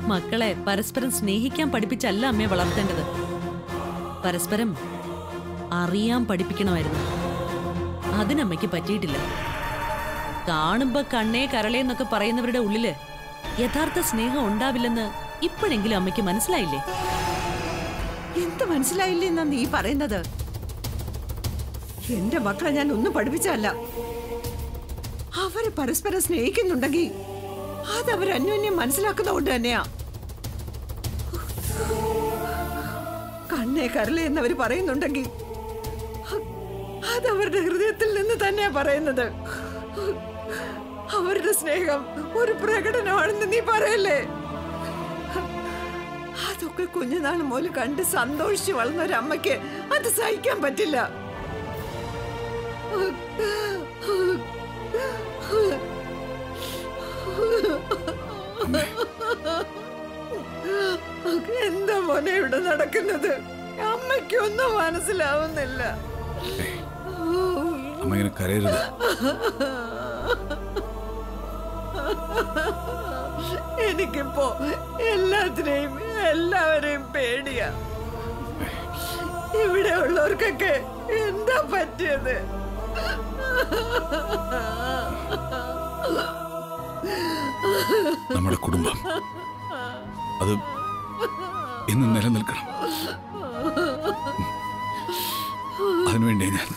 മക്കളെ പരസ്പരം സ്നേഹിക്കാൻ പഠിപ്പിച്ചല്ല അമ്മയെ വളർത്തേണ്ടത്, പരസ്പരം അറിയാൻ പഠിപ്പിക്കണമായിരുന്നു. അതിനമ്മയ്ക്ക് പറ്റിയിട്ടില്ല. കാണുമ്പോ കണ്ണേ കരളേന്നൊക്കെ പറയുന്നവരുടെ ഉള്ളില് യഥാർത്ഥ സ്നേഹം ഉണ്ടാവില്ലെന്ന് ഇപ്പോഴെങ്കിലും അമ്മയ്ക്ക് മനസ്സിലായില്ലേ? എന്ത് മനസ്സിലായില്ലേ എന്നാ നീ പറയുന്നത്? എന്റെ മക്കളെ ഞാൻ ഒന്നും പഠിപ്പിച്ചല്ല. അവര് പരസ്പരം സ്നേഹിക്കുന്നുണ്ടെങ്കിൽ അതവർ അന്യോന്യം മനസ്സിലാക്കുന്നതുകൊണ്ട് തന്നെയാ. കണ്ണേ കരളേ എന്നവര് പറയുന്നുണ്ടെങ്കിൽ അതവരുടെ ഹൃദയത്തിൽ നിന്ന് തന്നെയാ പറയുന്നത്. അവരുടെ സ്നേഹം ഒരു പ്രകടനമാണെന്ന് നീ പറയല്ലേ? അതൊക്കെ കുഞ്ഞുനാൾ മുതൽ കണ്ട് സന്തോഷിച്ച് വളർന്ന ഒരമ്മയ്ക്ക് അത് സഹിക്കാൻ പറ്റില്ല. എന്താ മോനെ ഇവിടെ നടക്കുന്നത്? അമ്മയ്ക്കൊന്നും മനസ്സിലാവുന്നില്ല. അമ്മ ഇങ്ങനെ കരയരുത്. എനിക്കിപ്പോ എല്ലാവരെയും പേടിയാ. ഇവിടെ ഉള്ളവർക്കൊക്കെ എന്താ പറ്റിയത്? നമ്മുടെ കുടുംബം അത് ഇന്ന് നിലനിൽക്കണം. അതിനുവേണ്ടി ഞാൻ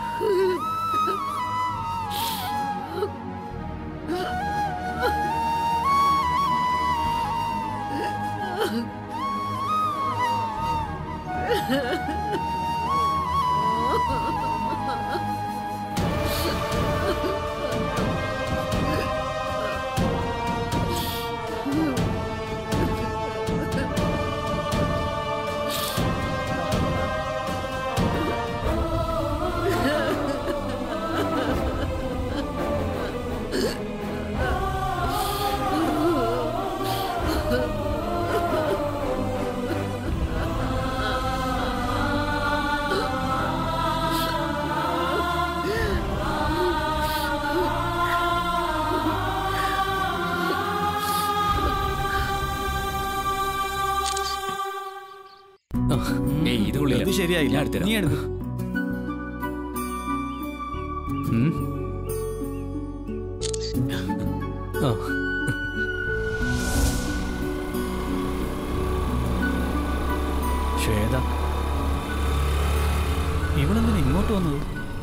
ശരിയായില്ല. നീ എടുത്തു. ശ്വേത, ഇവളെന്തിനാ ഇങ്ങോട്ട് വന്നത്?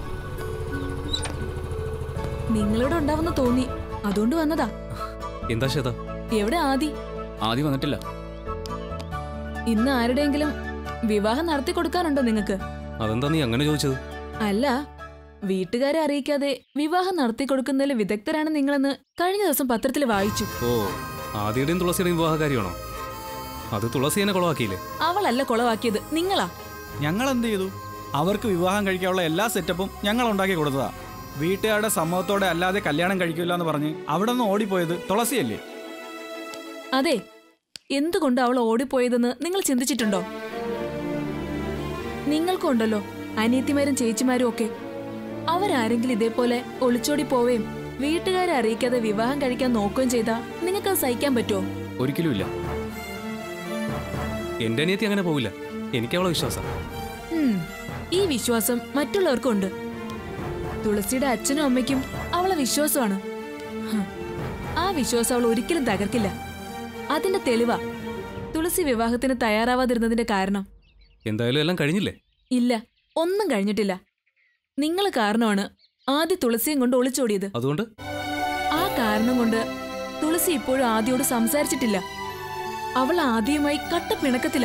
നിങ്ങളിവിടെ ഉണ്ടാവുന്ന തോന്നി, അതുകൊണ്ട് വന്നതാ. എന്താ ശ്വേത? എവിടെ ആദി? ആദി വന്നിട്ടില്ല. ഇന്ന് ആരുടെയെങ്കിലും വിവാഹം നടത്തി കൊടുക്കാനുണ്ടോ നിങ്ങൾക്ക്? അതെന്താ നീ അങ്ങനെ ചോദിച്ചത്? അല്ല, വീട്ടുകാരെ അറിയിക്കാതെ വിവാഹം നടത്തി കൊടുക്കുന്നതിൽ വിദഗ്ധരാണ് നിങ്ങളെന്ന് കഴിഞ്ഞ ദിവസം പത്രത്തിൽ വായിച്ചു. ഓ, ആദിയുടെയും തുളസിയുടെയും വിവാഹകാരിയാണോ? അത് തുളസിയെ കൊളവാക്കിയില്ലേ? അവളല്ല കൊളവാക്കിയത്, നിങ്ങളാ. ഞങ്ങൾ എന്ത് ചെയ്തു? അവർക്ക് വിവാഹം കഴിക്കാനുള്ള എല്ലാ സെറ്റപ്പും ഞങ്ങൾ ഉണ്ടാക്കി കൊടുത്തതാ. വീട്ടുകാരുടെ സമ്മതത്തോടെ അല്ലാതെ കല്യാണം കഴിക്കില്ല എന്ന് പറഞ്ഞ് അവിടെ നിന്ന് ഓടിപ്പോയത് തുളസിയല്ലേ? അതെ, എന്തുകൊണ്ട് അവൾ ഓടിപ്പോയതെന്ന് നിങ്ങൾ ചിന്തിച്ചിട്ടുണ്ടോ? നിങ്ങൾക്കുണ്ടല്ലോ അനിയത്തിമാരും ചേച്ചിമാരും ഒക്കെ. അവരാരെങ്കിലും ഇതേപോലെ ഒളിച്ചോടി പോവുകയും വീട്ടുകാരെ അറിയിക്കാതെ വിവാഹം കഴിക്കാൻ നോക്കുകയും ചെയ്താ നിങ്ങൾക്കത് സഹിക്കാൻ പറ്റുമോ? ഒരിക്കലും ഇല്ല. എന്റെ അനിയത്തി അങ്ങനെ പോവില്ല. എനിക്ക് അവളെ വിശ്വാസം. ഈ വിശ്വാസം മറ്റുള്ളവർക്കും ഉണ്ട്. തുളസിയുടെ അച്ഛനും അമ്മയ്ക്കും അവളെ വിശ്വാസമാണ്. ആ വിശ്വാസം അവൾ ഒരിക്കലും തകർക്കില്ല. അതിന്റെ തെളിവാ തുളസി വിവാഹത്തിന് തയ്യാറാവാതിരുന്നതിന്റെ കാരണം. എന്തായാലും എല്ലാം കഴിഞ്ഞില്ലേ? ഇല്ല, ഒന്നും കഴിഞ്ഞിട്ടില്ല. നിങ്ങൾ കാരണമാണ് ആദ്യ തുളസിയും കൊണ്ട് ഒളിച്ചോടിയത്. അതുകൊണ്ട് ആ കാരണം കൊണ്ട് തുളസി ഇപ്പോഴും ആദ്യയോട് സംസാരിച്ചിട്ടില്ല. അവൾ ആദ്യമായി കട്ട പിണക്കത്തില.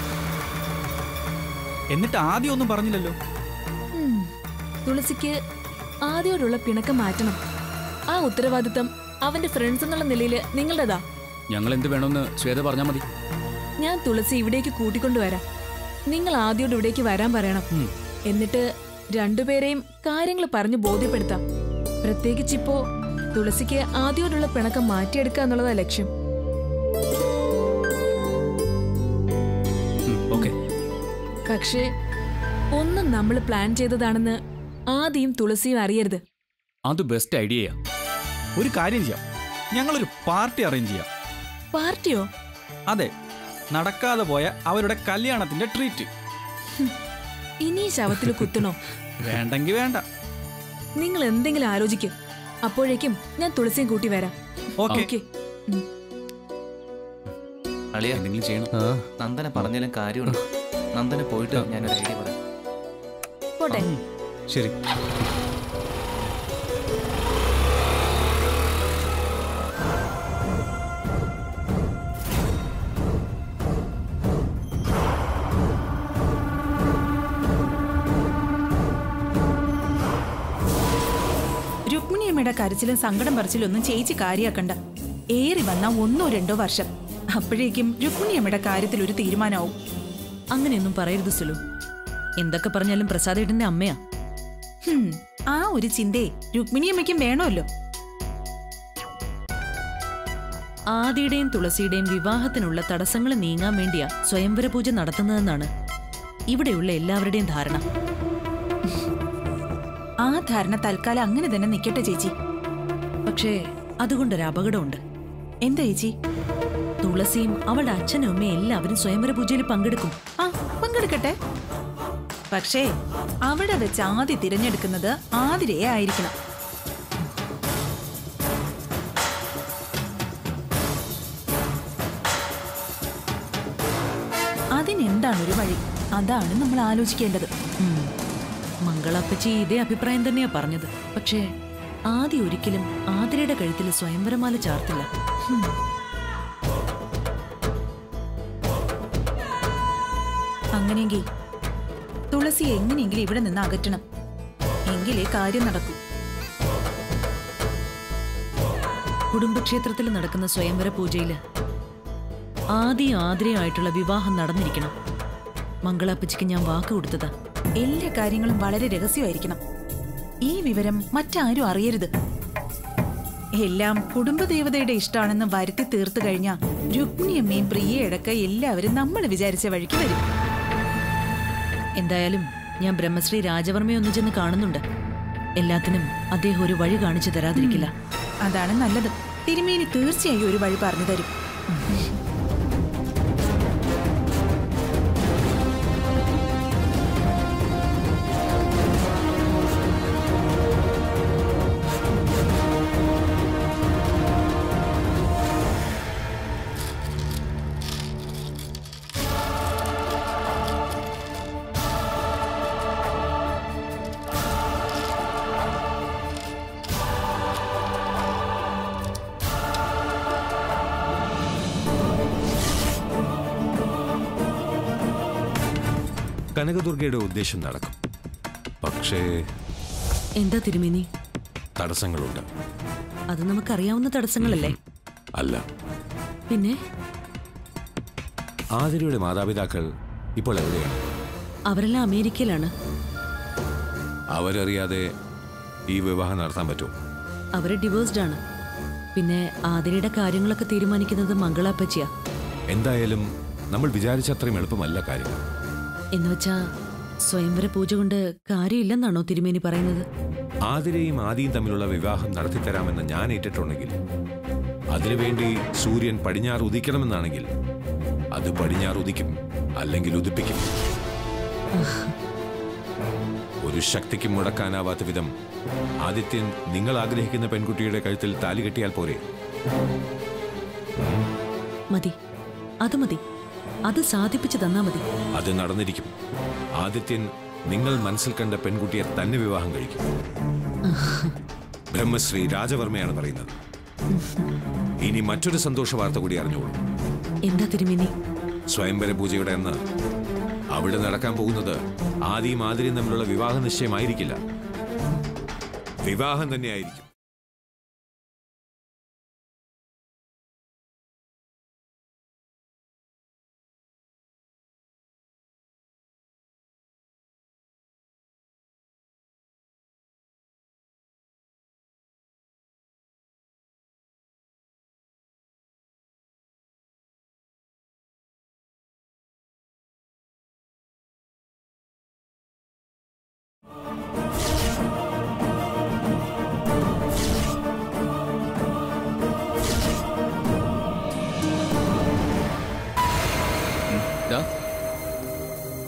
എന്നിട്ട് ആദ്യം ഒന്നും പറഞ്ഞില്ലല്ലോ. തുളസിക്ക് ആദ്യയോടുള്ള പിണക്കം മാറ്റണം. ആ ഉത്തരവാദിത്തം അവന്റെ ഫ്രണ്ട്സ് എന്നുള്ള നിലയിൽ നിങ്ങളുടേതാ. ഞങ്ങൾ എന്ത് വേണമെന്ന് ശ്വേത പറഞ്ഞാൽ മതി. ഞാൻ തുളസി ഇവിടേക്ക് കൂട്ടിക്കൊണ്ടുവരാം. നിങ്ങൾ ആദ്യോട് ഇവിടേക്ക് വരാൻ പറയണം. എന്നിട്ട് രണ്ടുപേരെയും കാര്യങ്ങൾ പറഞ്ഞു ബോധ്യപ്പെടുത്താം. പ്രത്യേകിച്ചിപ്പോ തുളസിക്ക് ആദ്യോടുള്ള പിണക്കം മാറ്റിയെടുക്കുക എന്നുള്ളതാ ലക്ഷ്യം. പക്ഷേ ഒന്നും നമ്മൾ പ്ലാൻ ചെയ്തതാണെന്ന് ആദ്യം തുളസിയും അറിയരുത്. അത് ബെസ്റ്റ് ഐഡിയയാ. ഒരു കാര്യം ചെയ്യാം, ഞങ്ങളൊരു പാർട്ടി അറേഞ്ച് ചെയ്യാം. പാർട്ടിയോ? അതെ, നടക്കാതെ പോയ അവരുടെ കല്യാണത്തിന്റെ ട്രീറ്റ്. ഇനി ശവത്തിൽ കുത്തണോ? വേണ്ടെങ്കി വേണ്ട. നിങ്ങൾ എന്തെങ്കിലും ആലോചിക്കും. അപ്പോഴേക്കും ഞാൻ തുളസിയും കൂട്ടി വരാം. ഓക്കെ. ഓക്കെ. അളിയ എന്തെങ്കിലും ചെയ്യണം. നന്ദന പറഞ്ഞാലും കാര്യമുണ്ട്. നന്ദന പോയിട്ട് ഞാനൊരു ഐഡിയ പറയാം. പോട്ടെ. ശരി. രുക്മിണിയമ്മയുടെ കരച്ചിലും സങ്കടം പറച്ചിലും ഒന്നും ചേച്ചി കാര്യാക്കണ്ട. ഏറി വന്ന 1-2 വർഷം, അപ്പോഴേക്കും രുക്മിണിയമ്മയുടെ കാര്യത്തിൽ ഒരു തീരുമാനമാവും. അങ്ങനെയൊന്നും പറയരുത് സുലു. എന്തൊക്കെ പറഞ്ഞാലും പ്രസാദേട്ടന്റെ അമ്മയാ. ആ ഒരു ചിന്തയെ രുക്മിണിയമ്മയ്ക്കും വേണമല്ലോ. ആദിയുടെയും തുളസിയുടെയും വിവാഹത്തിനുള്ള തടസ്സങ്ങൾ നീങ്ങാൻ വേണ്ടിയാ സ്വയംവര പൂജ നടത്തുന്നതെന്നാണ് ഇവിടെയുള്ള എല്ലാവരുടെയും ധാരണ. ആ ധാരണ തൽക്കാലം അങ്ങനെ തന്നെ നിൽക്കട്ടെ ചേച്ചി. പക്ഷേ അതുകൊണ്ടൊരു അപകടമുണ്ട്. എന്താ ചേച്ചി? തുളസിയും അവളുടെ അച്ഛനും അമ്മയും എല്ലാവരും സ്വയംവര പൂജയിൽ പങ്കെടുക്കും. ആ, പങ്കെടുക്കട്ടെ. പക്ഷേ അവിടെ വെച്ച് ആദ്യം തിരഞ്ഞെടുക്കുന്നത് ആതിരയെ ആയിരിക്കണം. അതിനെന്താണൊരു വഴി? അതാണ് നമ്മൾ ആലോചിക്കേണ്ടത്. മംഗളപ്പച്ചി ഇതേ അഭിപ്രായം തന്നെയാ പറഞ്ഞത്. പക്ഷേ ആദ്യം ഒരിക്കലും ആതിരയുടെ കഴുത്തിൽ സ്വയംവരമാല ചാർത്തില്ല. അങ്ങനെയെങ്കിൽ തുളസിയെ എങ്ങനെയെങ്കിലും ഇവിടെ നിന്ന് അകറ്റണം. എങ്കിലേ കാര്യം നടക്കൂ. കുടുംബക്ഷേത്രത്തിൽ നടക്കുന്ന സ്വയംവര പൂജയില് ആദ്യം ആതിരയായിട്ടുള്ള വിവാഹം നടന്നിരിക്കണം. മംഗളപ്പച്ചിക്ക് ഞാൻ വാക്ക് കൊടുത്തതാ. എല്ലാ കാര്യങ്ങളും വളരെ രഹസ്യമായിരിക്കണം. ഈ വിവരം മറ്റാരും അറിയരുത്. എല്ലാം കുടുംബദേവതയുടെ ഇഷ്ടമാണെന്ന് വരുത്തി തീർത്തു കഴിഞ്ഞാൽ രുക്മിണിയമ്മയും പ്രിയയടക്ക എല്ലാവരും നമ്മൾ വിചാരിച്ച വഴിക്ക് വരും. എന്തായാലും ഞാൻ ബ്രഹ്മശ്രീ രാജവർമ്മയെ ഒന്ന് ചെന്ന് കാണുന്നുണ്ട്. എല്ലാത്തിനും അദ്ദേഹം ഒരു വഴി കാണിച്ചു തരാതിരിക്കില്ല. അതാണ് നല്ലത്. തിരുമേനി തീർച്ചയായും ഒരു വഴി പറഞ്ഞു തരും. കനകദുർഗയുടെ ഉദ്ദേശം നടക്കും. പക്ഷേ എന്താ തിരുമേനി? തടസ്സങ്ങളുണ്ട്. അത് നമുക്കറിയാവുന്ന തടസ്സങ്ങളല്ലേ? അല്ല. പിന്നെ ആതിരയുടെ മാതാപിതാക്കൾ ഇപ്പോൾ എവിടെയാണ്? അവരെല്ലാം അമേരിക്കയിലാണ്. അവരറിയാതെ ഈ വിവാഹം നടത്താൻ പറ്റുമോ? അവര് ഡിവോഴ്സ്ഡ് ആണ്. പിന്നെ ആതിരയുടെ കാര്യങ്ങളൊക്കെ തീരുമാനിക്കുന്നത് മംഗളാപ്പച്ചിയാ. എന്തായാലും നമ്മൾ വിചാരിച്ചത്രയും എളുപ്പമല്ല കാര്യങ്ങൾ. എന്നുവെച്ചാ സ്വയംവര പൂജ കൊണ്ട് കാര്യമില്ലെന്നാണോ തിരുമേനി പറയുന്നത്? ആതിരയും ആദിയും തമ്മിലുള്ള വിവാഹം നടത്തിത്തരാമെന്ന് ഞാൻ ഏറ്റിട്ടുണ്ടെങ്കിൽ, അതിനുവേണ്ടി സൂര്യൻ പടിഞ്ഞാറ് ഉദിക്കണമെന്നാണെങ്കിൽ അത് പടിഞ്ഞാറ് ഉദിക്കും, അല്ലെങ്കിൽ ഉദിപ്പിക്കും. ഒരു ശക്തിക്കും മുടക്കാനാവാത്ത വിധം ആദിത്യൻ നിങ്ങൾ ആഗ്രഹിക്കുന്ന പെൺകുട്ടിയുടെ കഴുത്തിൽ താലി കെട്ടിയാൽ പോരെ? മതി, അത് മതി. അത് സാധിപ്പിച്ചു തന്നാ മതി. അത് നടന്നിരിക്കും. ആദിത്യൻ നിങ്ങൾ മനസ്സിൽ കണ്ട പെൺകുട്ടിയെ തന്നെ വിവാഹം കഴിക്കും. ബ്രഹ്മശ്രീ രാജവർമ്മയാണ് പറയുന്നത്. ഇനി മറ്റൊരു സന്തോഷ വാർത്ത കൂടി അറിഞ്ഞോളൂ. എന്താ തിരുമേനി? സ്വയംവര പൂജയുടെ അന്ന് അവിടെ നടക്കാൻ പോകുന്നത് ആദിയും ആതിരയും തമ്മിലുള്ള വിവാഹ നിശ്ചയമായിരിക്കില്ല, വിവാഹം തന്നെയായിരിക്കും.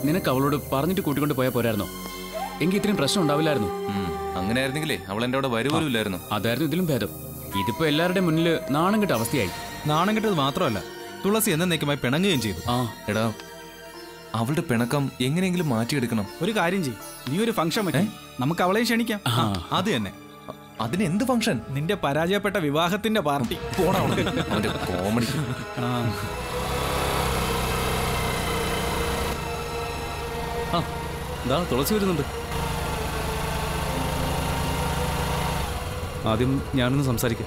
നിനക്ക് അവളോട് പറഞ്ഞിട്ട് കൂട്ടിക്കൊണ്ട് പോയാൽ പോരായിരുന്നോ? എങ്കിൽ ഇത്രയും പ്രശ്നം ഉണ്ടാവില്ലായിരുന്നു. അങ്ങനെയായിരുന്നെങ്കിലേ അവൾ എന്റെ അവിടെ വരുപോലും ഇല്ലായിരുന്നു. അതായിരുന്നു ഇതിലും ഭേദം. ഇതിപ്പോ എല്ലാവരുടെ മുന്നിൽ നാണം കെട്ട അവസ്ഥയായി. നാണം കെട്ടത് മാത്രമല്ല, തുളസി എന്നേക്കുമായി പിണങ്ങുകയും ചെയ്തു. എടാ, അവളുടെ പിണക്കം എങ്ങനെയെങ്കിലും മാറ്റിയെടുക്കണം. ഒരു കാര്യം ചെയ്യും, നീ ഒരു ഫംഗ്ഷൻ വെക്കാം, നമുക്ക് അവളെയും ക്ഷണിക്കാം. അത് തന്നെ. അതിന് എന്ത് ഫംഗ്ഷൻ? നിന്റെ പരാജയപ്പെട്ട വിവാഹത്തിന്റെ പാർട്ടി. കോമഡി. തുളസി വരുന്നുണ്ട്. ആദ്യം ഞാനൊന്ന് സംസാരിക്കാം.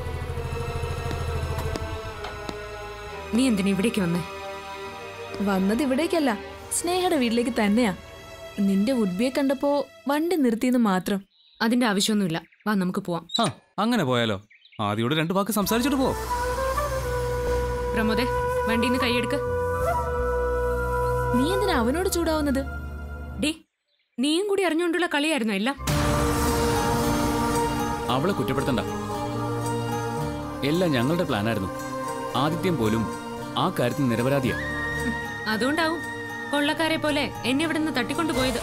നീ എന്തിനാ ഇവിടേക്ക് വന്നേ? വന്നത് ഇവിടേക്കല്ല, സ്നേഹയുടെ വീട്ടിലേക്ക് തന്നെയാ. നിന്റെ ഉദ്ബിയെ കണ്ടപ്പോ വണ്ടി നിർത്തിയെന്ന് മാത്രം. അതിന്റെ ആവശ്യമൊന്നുമില്ല, വാ നമുക്ക് പോവാം. അങ്ങനെ പോയാലോ? ആദ്യോട് 2 വാക്ക് സംസാരിച്ചിട്ട് പോ. പ്രമോദേ, വണ്ടിന്ന് കൈയെടുക്ക. നീ എന്തിനാ അവനോട് ചൂടാവുന്നത്? ഡേ, നീയും കൂടി അറിഞ്ഞുകൊണ്ടുള്ള കളിയായിരുന്നു എല്ലാം. അവളെ കുറ്റപ്പെടുത്തണ്ട. എല്ലാം ഞങ്ങളുടെ പ്ലാനായിരുന്നു. ആദിത്യം പോലും ആ കാര്യത്തിൽ നിരപരാധിയാ. അതുകൊണ്ടാവും കൊള്ളക്കാരെ പോലെ എന്നെ ഇവിടെ നിന്ന് തട്ടിക്കൊണ്ടുപോയത്.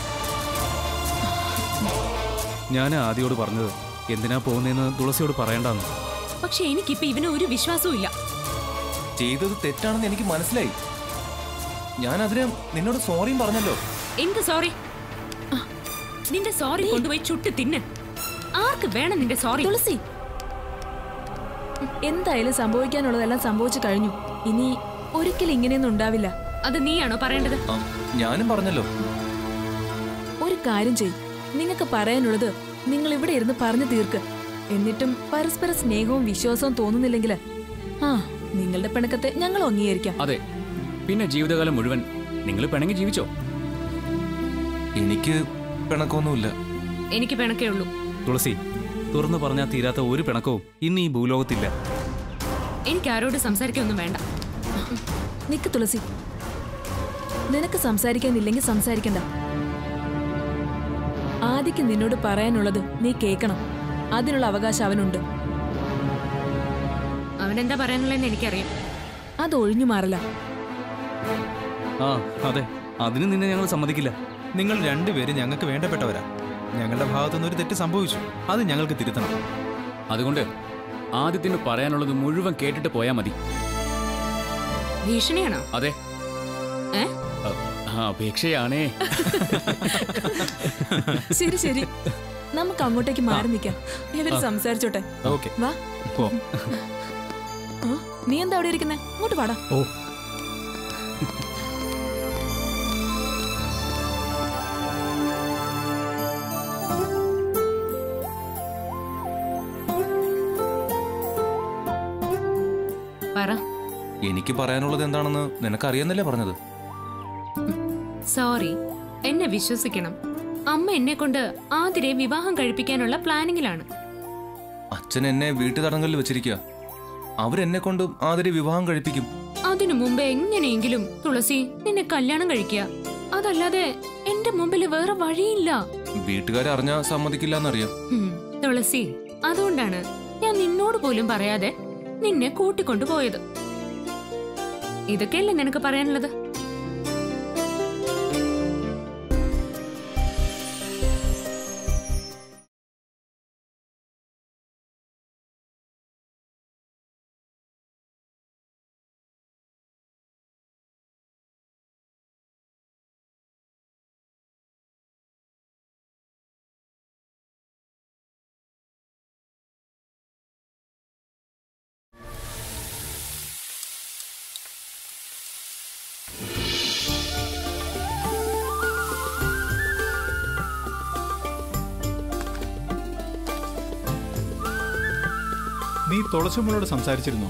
ഞാൻ ആദ്യോട് പറഞ്ഞത് എന്തിനാ പോകുന്നതെന്ന് തുളസിയോട് പറയണ്ടെന്ന്. പക്ഷെ എനിക്കിപ്പോ ഇവന് ഒരു വിശ്വാസവും ഇല്ല. ചെയ്തത് തെറ്റാണെന്ന് എനിക്ക് മനസ്സിലായി. ഞാൻ അതിന് നിന്നോട് സോറിയും പറഞ്ഞല്ലോ. എന്ത് സോറി? നിന്റെ സോറി കൊണ്ടുപോയി ചുട്ട് തിന്ന്. ആർക്ക് വേണം നിന്റെ സോറി? തുളസി, എന്തായാലും സംഭവിക്കാനുള്ളതെല്ലാം സംഭവിച്ചു കഴിഞ്ഞു. ഇനി ഒരിക്കലും ഇങ്ങനെയൊന്നും ഉണ്ടാവില്ല. അത് നീയാണോ പറയേണ്ടത്? ഞാനും പറഞ്ഞല്ലോ. ഒരു കാര്യം ചെയ്, നിങ്ങൾക്ക് പറയാനുള്ളത് നിങ്ങൾ ഇവിടെ ഇരുന്ന് പറഞ്ഞു തീർക്ക്. എന്നിട്ടും പരസ്പര സ്നേഹവും വിശ്വാസവും തോന്നുന്നില്ലെങ്കിൽ നിങ്ങളുടെ പിണക്കത്തെ ഞങ്ങൾ അംഗീകരിക്കാം. അതെ, പിന്നെ ജീവിതകാലം മുഴുവൻ നിങ്ങൾ പിണങ്ങി ജീവിച്ചോ? എനിക്ക് പിണക്കമൊന്നുമില്ല. എനിക്ക് പിണക്കേ ഉള്ളൂ. തുളസി, തുറന്നു പറഞ്ഞാൽ തീരാത്ത ഒരു പിണക്കവും ഇന്ന് ഈ ഭൂലോകത്തില്ല. എനിക്ക് ആരോട് സംസാരിക്കൊന്നും വേണ്ട. നിക്ക് തുളസി, നിനക്ക് സംസാരിക്കാനില്ലെങ്കിൽ സംസാരിക്കണ്ട. ആദിക്ക് നിന്നോട് പറയാനുള്ളത് നീ കേൾക്കണം. അതിനുള്ള അവകാശം അവനുണ്ട്. അവനെന്താ പറയാനുള്ളതെന്ന് എനിക്കറിയാം. അത് ഒഴിഞ്ഞു മാറില്ല. അതെ, അതിന് നിന്നെ ഞങ്ങൾ സമ്മതിക്കില്ല. നിങ്ങൾ രണ്ടുപേരും ഞങ്ങൾക്ക് വേണ്ടപ്പെട്ടവരാ. ഞങ്ങളുടെ ഭാഗത്തുനിന്ന് ഒരു തെറ്റ് സംഭവിച്ചു, അത് ഞങ്ങൾക്ക് തിരുത്തണം. അതുകൊണ്ട് ആദ്യത്തിന് പറയാനുള്ളത് മുഴുവൻ കേട്ടിട്ട് പോയാ മതി. ഭീഷണിയാണോ? അതെ, അപേക്ഷയാണേ. ശരി ശരി, നമുക്ക് അങ്ങോട്ടേക്ക് മാറി നിൽക്കാം. ഇവര് സംസാരിച്ചോട്ടെ. വാ. നീ എന്താ അവിടെ ഇരിക്കുന്നേ? അങ്ങോട്ട് പാടാ. എനിക്ക് പറയാനുള്ളത് എന്താണെന്ന് നിനക്കറിയാന്നല്ലേ പറഞ്ഞത്? സോറി, എന്നെ വിശ്വസിക്കണം. അമ്മ എന്നെ കൊണ്ട് ആതിരെ വിവാഹം കഴിപ്പിക്കാനുള്ള പ്ലാനിങ്ങിലാണ്. അച്ഛൻ എന്നെ വീട്ടുതടങ്കലിൽ വെച്ചിരിക്കുക. അവരെന്നെ കൊണ്ട് ആതിരെ വിവാഹം കഴിപ്പിക്കും. അതിനു മുമ്പ് എങ്ങനെയെങ്കിലും തുളസി നിന്നെ കല്യാണം കഴിക്കുക. അതല്ലാതെ എന്റെ മുമ്പിൽ വേറെ വഴിയില്ല. വീട്ടുകാരെ അറിഞ്ഞാ സമ്മതിക്കില്ല എന്നറിയാം. തുളസി, അതുകൊണ്ടാണ് ഞാൻ നിന്നോട് പോലും പറയാതെ നിന്നെ കൂട്ടിക്കൊണ്ടു പോയത്. ഇതൊക്കെയല്ലേ നിനക്ക് പറയാനുള്ളത്? നീ തുളസിമോളോട് സംസാരിച്ചിരുന്നോ?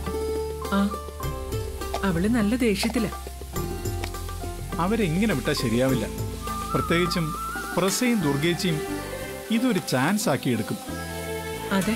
അവള് നല്ല ദേഷ്യത്തില. അവരെങ്ങനെ വിട്ടാൽ ശരിയാവില്ല. പ്രത്യേകിച്ചും പ്രസയും ദുർഗേച്ചിയും ഇതൊരു ചാൻസ് ആക്കി എടുക്കും. അതെ,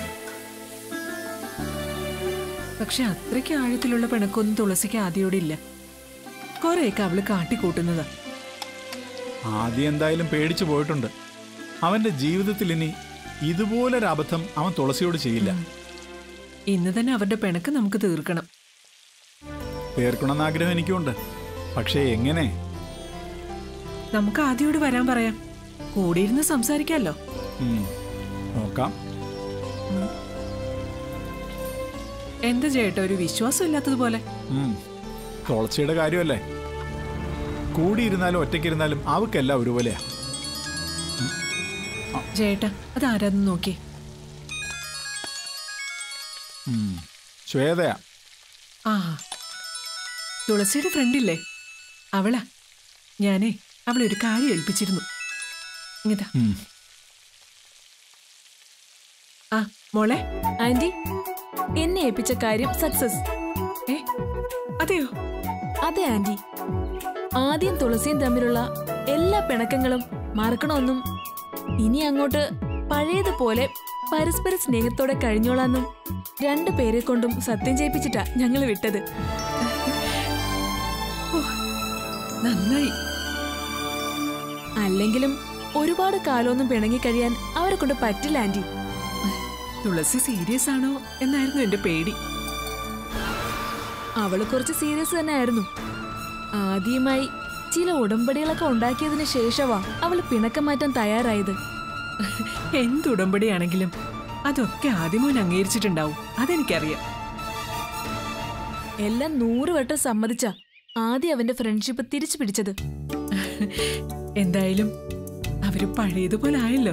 പക്ഷെ അത്രയ്ക്ക് ആഴത്തിലുള്ള പിണക്കൊന്നും തുളസിക്ക് ആദ്യോടില്ല. കൊറേയൊക്കെ അവള് കാട്ടിക്കൂട്ടുന്നതാ. ആദ്യം എന്തായാലും പേടിച്ചു പോയിട്ടുണ്ട്. അവന്റെ ജീവിതത്തിൽ ഇനി ഇതുപോലൊരു അബദ്ധം അവൻ തുളസിയോട് ചെയ്യില്ല. ഇന്ന് തന്നെ അവരുടെ പിണക്ക് നമുക്ക് തീർക്കണം. തീർക്കണമെന്ന് ആഗ്രഹം എനിക്കുണ്ട്. പക്ഷേ എങ്ങനെ? നമുക്ക് ആദ്യോട് വരാൻ പറയാം. കൂടിയിരുന്ന് സംസാരിക്കാമല്ലോ. നോക്കാം. എന്താ ചേട്ടാ ഒരു വിശ്വാസം ഇല്ലാത്തതുപോലെ? തുളസിയുടെ കാര്യമല്ലേ, കൂടിയിരുന്നാലും ഒറ്റയ്ക്കിരുന്നാലും അവക്കെല്ലാം ഒരുപോലെയാ. ചേട്ടാ അതാരാന്ന് നോക്കി. ശ്വേതയാ. ആ തുളസിയുടെ ഫ്രണ്ടില്ലേ അവളാ. ഞാനേ അവളെ ഒരു കാര്യം ഏൽപ്പിച്ചിരുന്നു. ഇങ്ങതാ. ആ മോളെ. ആന്റി, എന്നെ ഏൽപ്പിച്ച കാര്യം സക്സസ്. അതെയോ? അതെ ആന്റി. ആദ്യം തുളസിയും തമ്മിലുള്ള എല്ലാ പിണക്കങ്ങളും മറക്കണമെന്നും ഇനി അങ്ങോട്ട് പഴയതുപോലെ പരസ്പര സ്നേഹത്തോടെ കഴിഞ്ഞോളാന്നും 2 പേരെ കൊണ്ടും സത്യം ചെയ്യിപ്പിച്ചിട്ടാ ഞങ്ങൾ വിട്ടത്. നന്നായി. അല്ലെങ്കിലും ഒരുപാട് കാലമൊന്നും പിണങ്ങി കഴിയാൻ അവരെ കൊണ്ട് പറ്റില്ല ആന്റി. തുളസി സീരിയസ് ആണോ എന്നായിരുന്നു എന്റെ പേടി. അവള് കുറച്ച് സീരിയസ് തന്നെ ആയിരുന്നു. ആദ്യമായി ചില ഉടമ്പടികളൊക്കെ ഉണ്ടാക്കിയതിന് ശേഷവാ അവള് പിണക്കം മാറ്റാൻ തയ്യാറായത്. എന്തുടമ്പടിയാണെങ്കിലും അതൊക്കെ ആദ്യമോൻ അംഗീകരിച്ചിട്ടുണ്ടാവും, അതെനിക്കറിയാം. എല്ലാം 100 വട്ടം സമ്മതിച്ച ആദ്യം അവന്റെ ഫ്രണ്ട്ഷിപ്പ് തിരിച്ചു പിടിച്ചത്. എന്തായാലും അവര് പഴയതുപോലെ ആയല്ലോ.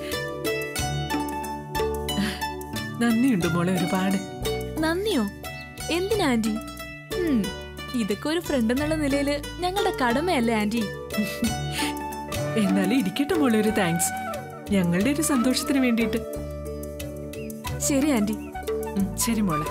നന്ദിയുണ്ട് മോളെ ഒരുപാട്. നന്ദിയോ? എന്തിനാ ആന്റി? ഇതൊക്കെ ഒരു ഫ്രണ്ട് എന്നുള്ള നിലയില് ഞങ്ങളുടെ കടമയല്ലേ ആന്റി? എന്നാലും ഇരിക്കട്ടെ മോളെ ഒരു താങ്ക്സ്, ഞങ്ങളുടെ ഒരു സന്തോഷത്തിന് വേണ്ടിയിട്ട്. ശരി ആന്റി. ശരി മോളെ.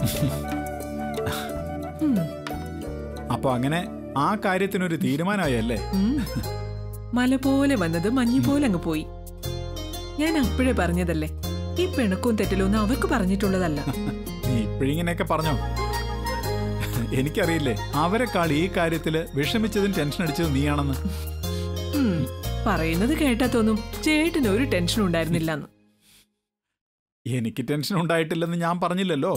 അപ്പൊ അങ്ങനെ ആ കാര്യത്തിനൊരു തീരുമാനമായല്ലേ? മല പോലെ വന്നത് മഞ്ഞു പോലെ അങ്ങ് പോയി. ഞാൻ അപ്പോഴേ പറഞ്ഞതല്ലേ, ഈ പിണക്കവും തെറ്റലൊന്നും അവർക്ക് പറഞ്ഞിട്ടുള്ളതല്ല. നീ ഇപ്പോഴിങ്ങനെയൊക്കെ പറഞ്ഞോ? എനിക്കറിയില്ലേ അവരെക്കാൾ ഈ കാര്യത്തില് വിഷമിച്ചതും ടെൻഷൻ അടിച്ചതും നീയാണെന്ന്. പറയുന്നത് കേട്ടാ തോന്നും ചേട്ടന് ഒരു ടെൻഷൻ ഉണ്ടായിരുന്നില്ലെന്ന്. എനിക്ക് ടെൻഷൻ ഉണ്ടായിട്ടില്ലെന്ന് ഞാൻ പറഞ്ഞില്ലല്ലോ.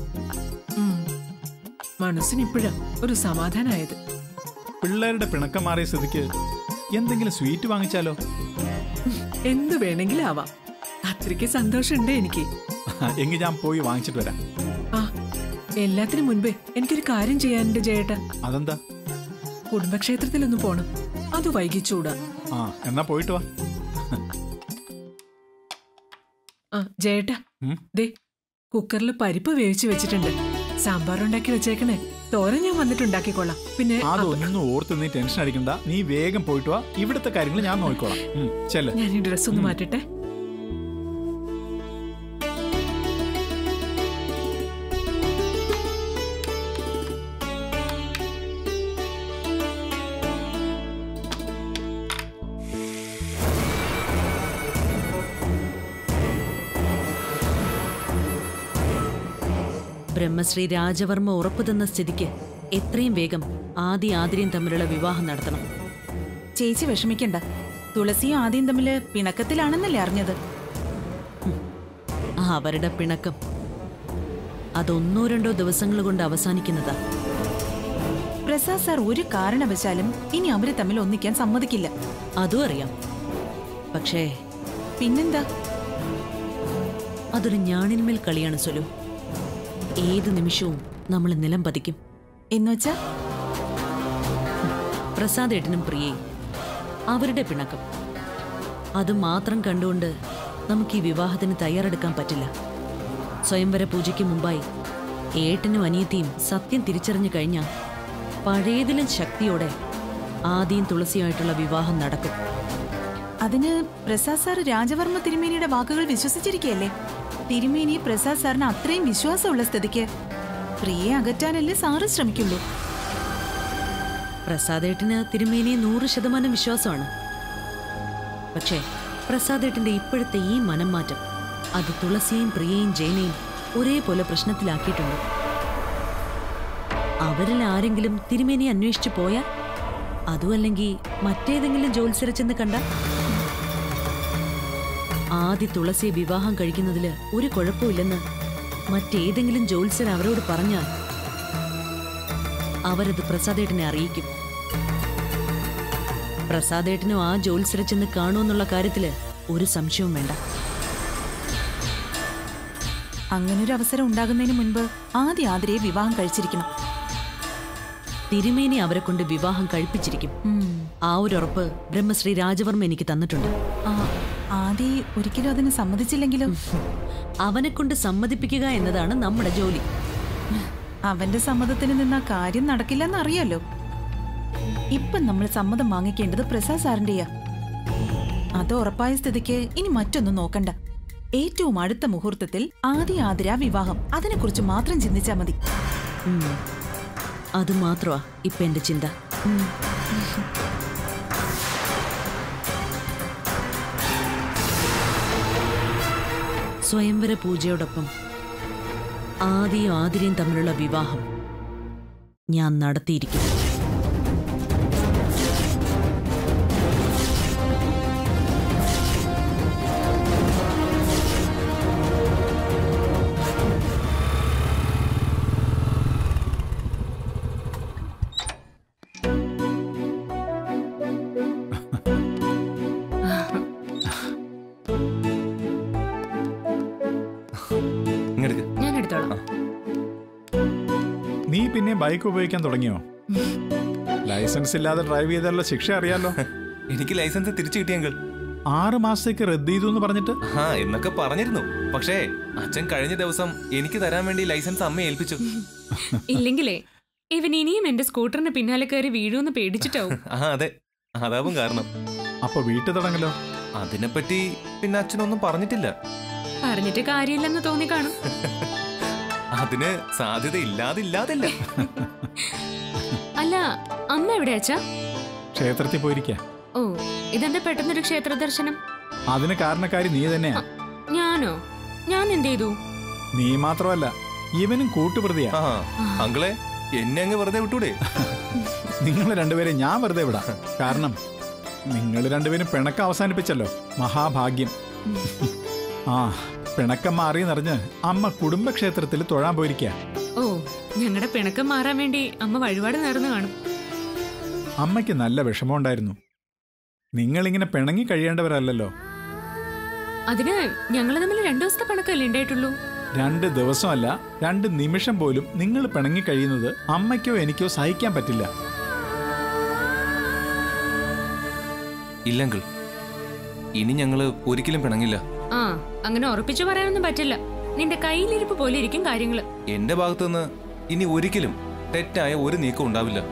മനസ്സിന് ഇപ്പോഴാ ഒരു സമാധാനമായത്. പിള്ളേരുടെ പിണക്കം മാറിയ സ്ഥിതിക്ക് എന്തെങ്കിലും സ്വീറ്റ് വാങ്ങിച്ചാലോ? എന്ത് വേണമെങ്കിലും ആവാം, അത്രയ്ക്ക് സന്തോഷമുണ്ട് എനിക്ക്. എങ്കിൽ ഞാൻ പോയി വാങ്ങിച്ചിട്ട് വരാം. ആ എല്ലാത്തിനും മുൻപേ എനിക്കൊരു കാര്യം ചെയ്യാനുണ്ട് ചേട്ടാ. അതെന്താ? കുടുംബക്ഷേത്രത്തിലൊന്ന് പോണം, അത് വൈകിച്ചൂടാ. ആ എന്നാ പോയിട്ട് വാ. ആ ചേട്ടാ, ദേ കുക്കറിൽ പരിപ്പ് വേവിച്ച് വെച്ചിട്ടുണ്ട്. സാമ്പാർ ഉണ്ടാക്കി വെച്ചേക്കണേ. തോരൻ ഞാൻ വന്നിട്ടുണ്ടാക്കിക്കോളാം. പിന്നെ അതൊന്നും ഓർത്ത് നീ ടെൻഷൻ അടിക്കണ്ട. നീ വേഗം പോയിട്ട് വാ, ഇവിടുത്തെ കാര്യങ്ങൾ ഞാൻ നോക്കിക്കോളാം. ചെല്ല്. ഞാൻ ഈ ഡ്രസ് ഒന്ന് മാറ്റട്ടെ. ബ്രഹ്മശ്രീ രാജവർമ്മ ഉറപ്പു തന്ന സ്ഥിതിക്ക് എത്രയും വേഗം ആദ്യം തമ്മിലുള്ള വിവാഹം നടത്തണം. ചേച്ചി വിഷമിക്കണ്ട, തുളസിയും ആദ്യം തമ്മില് പിണക്കത്തിലാണെന്നല്ലേ അറിഞ്ഞത്? അവരുടെ പിണക്കം അത് 1-2 ദിവസങ്ങൾ കൊണ്ട് അവസാനിക്കുന്നതാ. പ്രസാദ് സാർ ഒരു കാരണവശാലും ഇനി അവര് തമ്മിൽ ഒന്നിക്കാൻ സമ്മതിക്കില്ല. അതും അറിയാം. പക്ഷേ പിന്നെന്താ? അതൊരു ഞാണിന്മേൽ കളിയാണ് സുലു. ഏത് നിമിഷവും നമ്മൾ നിലം പതിക്കും. എന്നുവെച്ചാ പ്രസാദ് ഏട്ടനും പ്രിയയും അവരുടെ പിണക്കം അത് മാത്രം കണ്ടുകൊണ്ട് നമുക്ക് ഈ വിവാഹത്തിന് തയ്യാറെടുക്കാൻ പറ്റില്ല. സ്വയംവര പൂജയ്ക്ക് മുമ്പായി ഏട്ടനും അനിയത്തിയും സത്യം തിരിച്ചറിഞ്ഞു കഴിഞ്ഞാൽ പഴയതിലും ശക്തിയോടെ ആദ്യം തുളസിയായിട്ടുള്ള വിവാഹം നടക്കും. അതിന് പ്രസാദ് സാർ രാജവർമ്മ തിരുമേനിയുടെ വാക്കുകൾ വിശ്വസിച്ചിരിക്കുകയല്ലേ? തിരുമേനി പ്രസാദ് സാറിന് അത്രയും വിശ്വാസമുള്ള സ്ഥിതിക്ക് പ്രിയെ അകറ്റാനല്ലേ സാറ് ശ്രമിക്കുള്ളൂ. പ്രസാദേട്ടന് തിരുമേനിയെ 100% വിശ്വാസമാണ്. പക്ഷേ പ്രസാദേട്ടന്റെ ഇപ്പോഴത്തെ ഈ മനം മാറ്റം അത് തുളസിയെയും പ്രിയയും ജയനെയും ഒരേപോലെ പ്രശ്നത്തിലാക്കിയിട്ടുണ്ട്. അവരിൽ ആരെങ്കിലും തിരുമേനിയെ അന്വേഷിച്ചു പോയാൽ, അതുമല്ലെങ്കിൽ മറ്റേതെങ്കിലും ജോത്സ്യരെ ചെന്ന് കണ്ടാൽ, ആദ്യ തുളസിയെ വിവാഹം കഴിക്കുന്നതില് ഒരു കുഴപ്പമില്ലെന്ന് മറ്റേതെങ്കിലും ജോത്സ്യർ അവരോട് പറഞ്ഞാൽ അവരത് പ്രസാദേട്ടനെ അറിയിക്കും. പ്രസാദേട്ടനും ആ ജോത്സ്യരെ ചെന്ന് കാണുമെന്നുള്ള കാര്യത്തില് ഒരു സംശയവും വേണ്ട. അങ്ങനൊരു അവസരം ഉണ്ടാകുന്നതിന് മുൻപ് ആദ്യം ആതിരയെ വിവാഹം കഴിച്ചിരിക്കണം. തിരുമേനി അവരെ കൊണ്ട് വിവാഹം കഴിപ്പിച്ചിരിക്കും. ആ ഒരു ഉറപ്പ് ബ്രഹ്മശ്രീ രാജവർമ്മ എനിക്ക് തന്നിട്ടുണ്ട്. ആദ്യം ഒരിക്കലും അതിന് സമ്മതിച്ചില്ലെങ്കിലോ? അവനെ കൊണ്ട് സമ്മതിപ്പിക്കുക എന്നതാണ് നമ്മുടെ ജോലി. അവന്റെ സമ്മതത്തിന് നിന്ന കാര്യം നടക്കില്ലെന്ന് അറിയാലോ. ഇപ്പൊ നമ്മൾ സമ്മതം വാങ്ങിക്കേണ്ടത് പ്രസാദ് സാറിന്റെയാ. അത് ഉറപ്പായ സ്ഥിതിക്ക് ഇനി മറ്റൊന്നും നോക്കണ്ട. ഏറ്റവും അടുത്ത മുഹൂർത്തത്തിൽ ആതിര വിവാഹം, അതിനെക്കുറിച്ച് മാത്രം ചിന്തിച്ചാ മതി. അത് മാത്രമാ ഇപ്പൊ എന്റെ ചിന്ത. സ്വയംവര പൂജയോടൊപ്പം ആദിയും ആതിരയും തമ്മിലുള്ള വിവാഹം ഞാൻ നടത്തിയിരിക്കും. ഞാൻ എടുത്തോളാം. നീ പിന്നെ ബൈക്ക് ഉപയോഗിക്കാൻ തുടങ്ങിയോ? ലൈസൻസ് ഇല്ലാതെ ഡ്രൈവ് ചെയ്താലുള്ള ശിക്ഷ അറിയാലോ. എനിക്ക് ലൈസൻസ് തിരിച്ചു കിട്ടിയെങ്കിൽ 6 മാസത്തേക്ക് റദ്ദ് ചെയ്തു എന്ന് പറഞ്ഞിട്ട് എന്നൊക്കെ പറഞ്ഞിരുന്നു. പക്ഷേ അച്ഛൻ കഴിഞ്ഞ ദിവസം എനിക്ക് തരാൻ വേണ്ടി ലൈസൻസ് അമ്മയെ ഏൽപ്പിച്ചു. ഇല്ലെങ്കിലേ ഇവൻ ഇനിയും എന്റെ സ്കൂട്ടറിന് പിന്നാലെ കയറി വീഴുമെന്ന് പേടിച്ചിട്ടാവും. അതെ, അതാവും കാരണം. അപ്പൊ വീട്ടു തുടങ്ങലോ? അതിനെപ്പറ്റി പിന്നെ അച്ഛനൊന്നും പറഞ്ഞിട്ടില്ല. പറഞ്ഞിട്ട് കാര്യമില്ലെന്ന് തോന്നി കാണും. അതിന് സാധ്യത ഇല്ലാതില്ല. അല്ല, അമ്മ എവിടെ അച്ഛാ? ക്ഷേത്രത്തിൽ പോയിരിക്ക. ഓ, ഇതെന്താ പെട്ടെന്നൊരു ക്ഷേത്ര ദർശനം? അതിന് കാരണക്കാരി നീ തന്നെയാ. ഞാനോ? ഞാൻ എന്ത് ചെയ്തു? നീ മാത്രമല്ല, ഇവനും കൂട്ടുപ്രതിയാ. അങ്കിളെ, എന്നെ അങ്ങ് വെറുതെ വിട്ടൂടെ? നിങ്ങൾ രണ്ടുപേരെ ഞാൻ വെറുതെ വിടാം. കാരണം നിങ്ങൾ രണ്ടുപേരും പിണക്കം അവസാനിപ്പിച്ചല്ലോ. മഹാഭാഗ്യം. പിണക്കം മാറിയെന്നറിഞ്ഞ് അമ്മ കുടുംബക്ഷേത്രത്തിൽ തൊഴാൻ പോയിരിക്ക. ഓ, ഞങ്ങളുടെ പിണക്കം മാറാൻ വേണ്ടി അമ്മ വഴിപാട് നേർന്നു കാണും. അമ്മയ്ക്ക് നല്ല വിഷമമുണ്ടായിരുന്നു. നിങ്ങളിങ്ങനെ പിണങ്ങി കഴിയേണ്ടവരല്ലോ. അതിന് ഞങ്ങൾ തമ്മിൽ 2 ദിവസത്തെ പിണക്കല്ലേ ഉണ്ടായിട്ടുള്ളൂ. 2 ദിവസമല്ല, 2 നിമിഷം പോലും നിങ്ങൾ പിണങ്ങി കഴിയുന്നത് അമ്മയ്ക്കോ എനിക്കോ സഹിക്കാൻ പറ്റില്ല. ഇല്ലെങ്കിൽ ഇനി ഞങ്ങള് ഒരിക്കലും പിണങ്ങില്ല. അങ്ങനെ ഉറപ്പിച്ചു പറയാനൊന്നും പറ്റില്ല. നിന്റെ കയ്യിലിരിപ്പ് പോലെ ഇരിക്കും കാര്യങ്ങള്. എന്റെ ഭാഗത്തുനിന്ന് ഇനി ഒരിക്കലും തെറ്റായ ഒരു നീക്കം ഉണ്ടാവില്ല.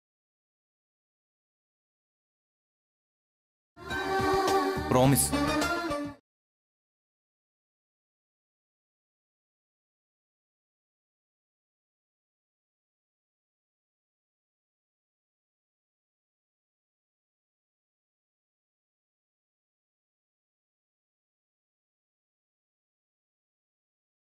പ്രോമിസ്.